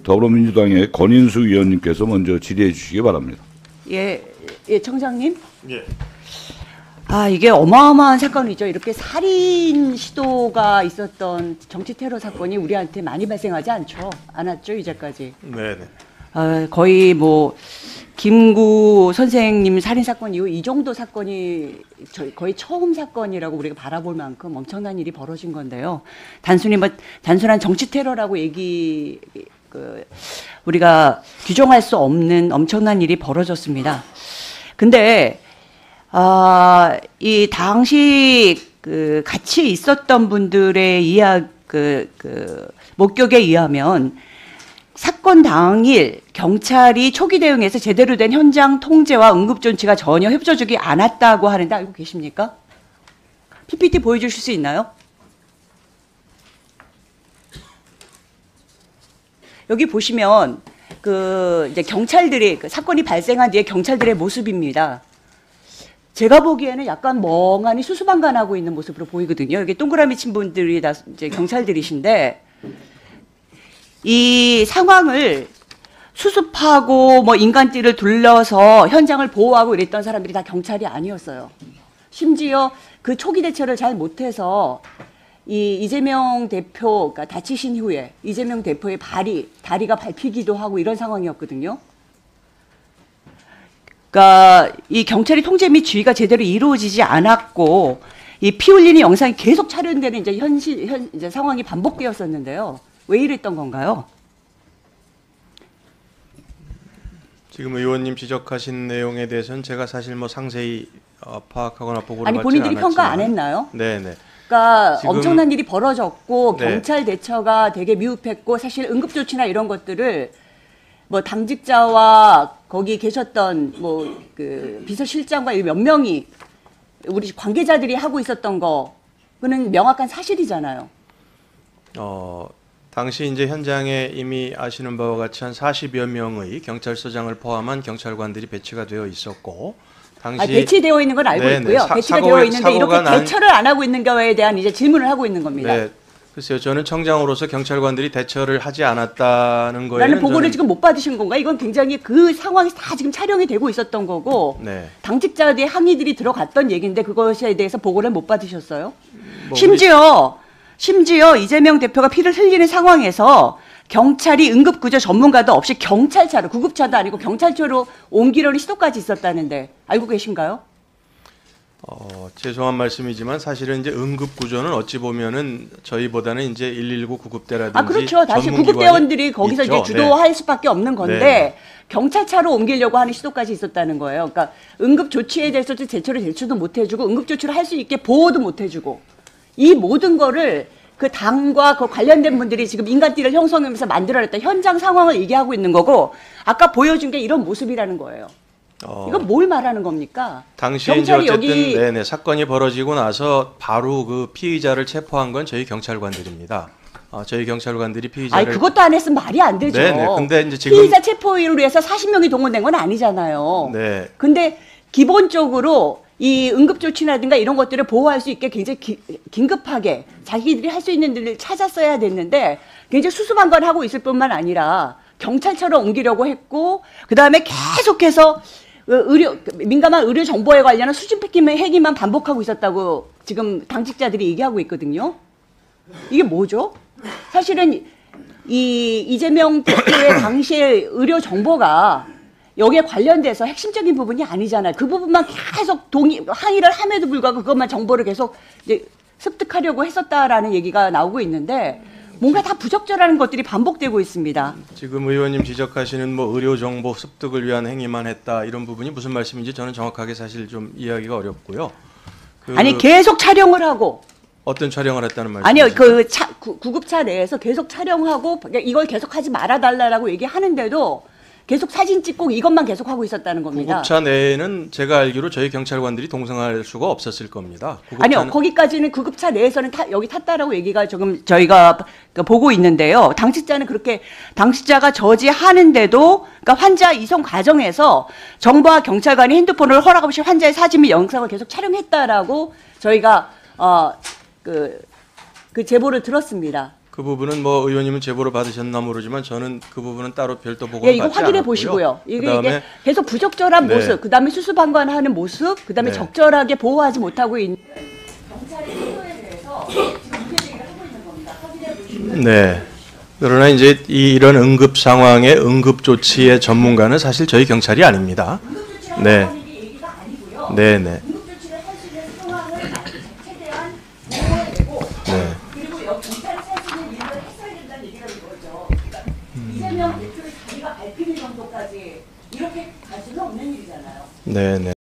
더불어민주당의 권인수 의원님께서 먼저 질의해 주시기 바랍니다. 예, 청장님. 예. 이게 어마어마한 사건이죠. 이렇게 살인 시도가 있었던 정치 테러 사건이 우리한테 많이 발생하지 않았죠, 이제까지. 네네. 거의 뭐 김구 선생님 살인 사건 이후 이 정도 사건이 거의 처음 사건이라고 우리가 바라볼 만큼 엄청난 일이 벌어진 건데요. 단순한 정치 테러라고 우리가 규정할 수 없는 엄청난 일이 벌어졌습니다. 근데 이 당시 같이 있었던 분들의 목격에 의하면 사건 당일 경찰이 초기 대응에서 제대로 된 현장 통제와 응급 조치가 전혀 협조적이 않았다고 하는데 알고 계십니까? PPT 보여주실 수 있나요? 여기 보시면 이제 경찰들이 사건이 발생한 뒤에 경찰들의 모습입니다. 제가 보기에는 약간 멍하니 수수방관하고 있는 모습으로 보이거든요. 여기 동그라미 친 분들이 다 이제 경찰들이신데 이 상황을 수습하고 뭐 인간띠를 둘러서 현장을 보호하고 이랬던 사람들이 다 경찰이 아니었어요. 심지어 그 초기 대처를 잘 못해서 이 이재명 대표가 다치신 후에 이재명 대표의 다리가 밟히기도 하고 이런 상황이었거든요. 그러니까 이 경찰의 통제 및 지휘가 제대로 이루어지지 않았고 이 피 흘리는 영상이 계속 촬영되는 이제 상황이 반복되었었는데요. 왜 이랬던 건가요? 지금 의원님 지적하신 내용에 대해서는 제가 사실 뭐 상세히 파악하거나 보고를 아니 받지 본인들이 않았지만 평가 안 했나요? 네네. 그러니까 지금 엄청난 일이 벌어졌고 네. 경찰 대처가 되게 미흡했고 사실 응급조치나 이런 것들을 뭐 당직자와 거기 계셨던 뭐 비서실장과 몇 명이 우리 관계자들이 하고 있었던 그는 명확한 사실이잖아요. 당시 이제 현장에 이미 아시는 바와 같이 한 40여 명의 경찰서장을 포함한 경찰관들이 배치가 되어 있었고 당시 배치되어 있는 건 알고 네네. 있고요. 배치가 되어 있는데 이렇게 대처를 안 하고 있는 거에 대한 이제 질문을 하고 있는 겁니다. 네. 글쎄요. 저는 청장으로서 경찰관들이 대처를 하지 않았다는 거에는 라는 보고를 지금 못 받으신 건가? 이건 굉장히 그 상황이 다 지금 촬영이 되고 있었던 거고 네. 당직자들의 항의들이 들어갔던 얘기인데 그것에 대해서 보고를 못 받으셨어요? 뭐 심지어 이재명 대표가 피를 흘리는 상황에서 경찰이 응급구조 전문가도 없이 경찰차로, 구급차도 아니고 경찰차로 옮기려는 시도까지 있었다는데 알고 계신가요? 죄송한 말씀이지만 사실은 이제 응급구조는 어찌 보면은 저희보다는 이제 119 구급대라든지 그렇죠. 다시 전문 구급대원들이 기관이 거기서 있죠. 이제 주도할 수밖에 없는 건데 네. 경찰차로 옮기려고 하는 시도까지 있었다는 거예요. 그러니까 응급 조치에 대해서도 대처도 못 해주고 응급 조치를 할 수 있게 보호도 못 해주고 이 모든 거를 그 당과 그 관련된 분들이 지금 인간띠를 형성하면서 만들어냈던 현장 상황을 얘기하고 있는 거고 아까 보여준 게 이런 모습이라는 거예요. 이건 뭘 말하는 겁니까? 당시에 이제 어쨌든 사건이 벌어지고 나서 바로 그 피의자를 체포한 건 저희 경찰관들입니다. 저희 경찰관들이 피의자를 그것도 안 했으면 말이 안 되죠. 네네. 근데 이제 지금 피의자 체포를 위해서 40명이 동원된 건 아니잖아요. 네. 근데 기본적으로 이 응급조치라든가 이런 것들을 보호할 수 있게 굉장히 긴급하게 자기들이 할 수 있는 일을 찾았어야 됐는데 굉장히 수수방관하고 있을 뿐만 아니라 경찰차로 옮기려고 했고 그다음에 계속해서 민감한 의료 정보에 관련한 수준 회기만 반복하고 있었다고 지금 당직자들이 얘기하고 있거든요. 이게 뭐죠? 사실은 이재명 대표의 당시의 의료 정보가 여기에 관련돼서 핵심적인 부분이 아니잖아요. 그 부분만 계속 항의를 함에도 불구하고 그것만 정보를 계속 이제 습득하려고 했었다라는 얘기가 나오고 있는데 뭔가 다 부적절한 것들이 반복되고 있습니다. 지금 의원님 지적하시는 뭐 의료 정보 습득을 위한 행위만 했다 이런 부분이 무슨 말씀인지 저는 정확하게 사실 좀 이해하기가 어렵고요. 아니 계속 촬영을 하고 어떤 촬영을 했다는 말씀이시죠? 아니요, 구급차 내에서 계속 촬영하고 이걸 계속 하지 말아달라고 얘기하는데도 계속 사진 찍고 이것만 계속 하고 있었다는 겁니다. 구급차 내에는 제가 알기로 저희 경찰관들이 동승할 수가 없었을 겁니다. 아니요, 거기까지는 구급차 내에서는 여기 탔다라고 얘기가 지금 저희가 보고 있는데요. 당직자가 저지하는데도 그러니까 환자 이송 과정에서 정부와 경찰관이 핸드폰을 허락 없이 환자의 사진 및 영상을 계속 촬영했다라고 저희가 그 제보를 들었습니다. 그 부분은 뭐 의원님은 제보를 받으셨나 모르지만 저는 그 부분은 따로 별도 보고를 예, 이거 받지 확인해 않았고요. 보시고요. 이게 그다음에 계속 부적절한 네. 모습, 그다음에 수수방관하는 모습, 그다음에 네. 적절하게 보호하지 못하고 있는 경찰의 태도에 대해서 지금 문제 제기를 하고 있는 겁니다. 확인해 보시고요. 네. 그러나 이제 이런 응급 상황의 응급 조치의 전문가는 사실 저희 경찰이 아닙니다. 응급조치라는 네. 얘기가 아니고요. 네, 네. 응급조치를 할 수 있는 상황을 최대한 보호해내고 네. 그리고 경찰이 할 수 있는 일을 했어야 된다는 얘기가 이거죠. 그러니까 이재명 대표의 자리가 밟히는 정도까지 이렇게 갈 수는 없는 일이잖아요. 네, 네.